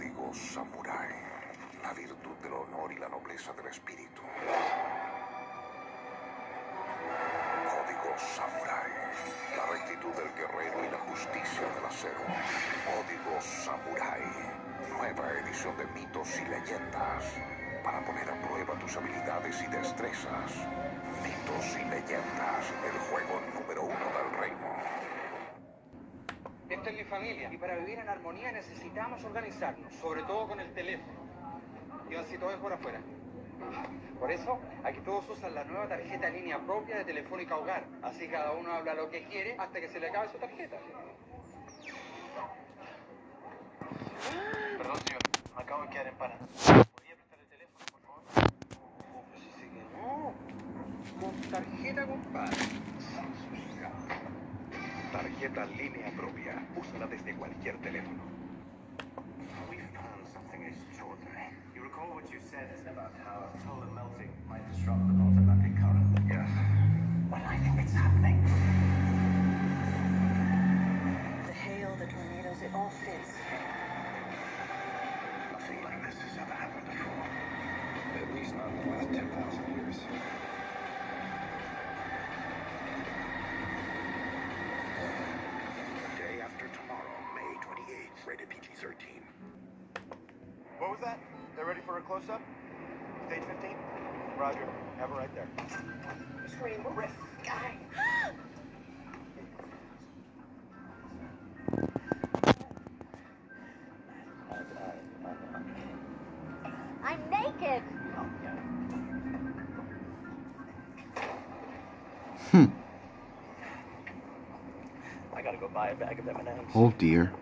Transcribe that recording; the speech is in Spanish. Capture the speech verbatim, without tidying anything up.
Código samurái. La virtud del honor y la nobleza del espíritu. Código samurái. La rectitud del guerrero y la justicia del acero. Código samurái. Nueva edición de mitos y leyendas. Para poner a prueba tus habilidades y destrezas. Mitos y leyendas. El juego número uno del reino. Esta es mi familia y para vivir en armonía necesitamos organizarnos, sobre todo con el teléfono. Y así todo es por afuera. Por eso, aquí todos usan la nueva tarjeta en línea propia de Telefónica Hogar. Así cada uno habla lo que quiere hasta que se le acabe su tarjeta. Perdón, señor. Me acabo de quedar en pana. ¿Podría prestar el teléfono, por favor? Oh, pues sí que no. Con tarjeta, compadre. Tarjeta línea propia. Úsala desde cualquier teléfono. We found something extraordinary. You recall what you said about how polar melting might disrupt the North Atlantic current? Yes. Well, I think it's happening. The hail, the tornadoes, it all fits. Nothing like this has ever happened before. At least not in the last ten thousand years. Day after tomorrow, May twenty-eighth, rated P G thirteen. What was that? They're ready for a close-up? Stage fifteen? Roger. Have it right there. Scream, riff, guy. I'm naked. I gotta go buy a bag of M and M's. Oh dear.